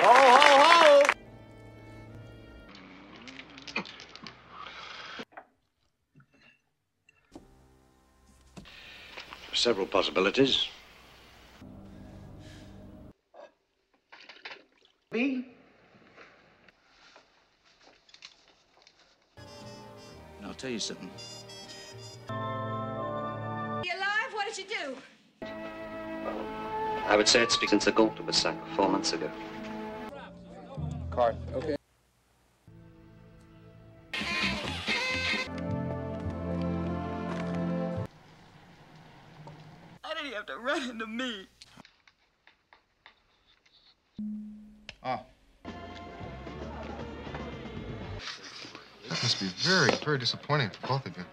Ho, ho, ho! Several possibilities. B? I'll tell you something. You alive? What did you do? I would say it's since the goat was sacked 4 months ago. Card. Okay. Why did he have to run into me? Ah. That must be very, very disappointing for both of you.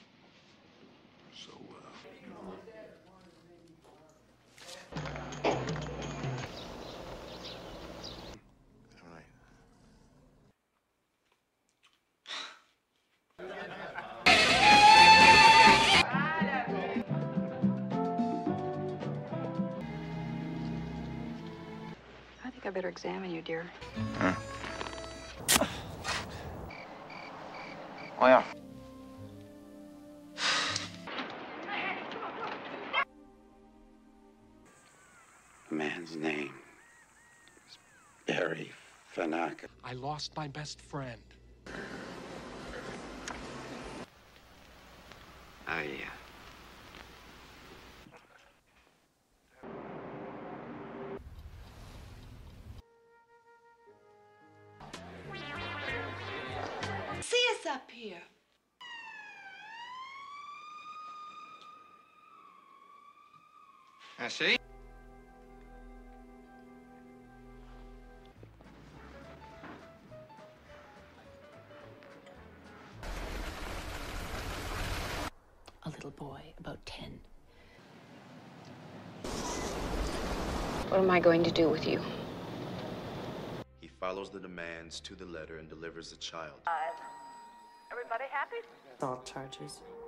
I think I better examine you, dear. Huh? Oh, yeah. The man's name is Barry Fanaka. I lost my best friend. See us up here. I see. A little boy, about 10. What am I going to do with you? He follows the demands to the letter and delivers the child. Everybody happy? Assault charges.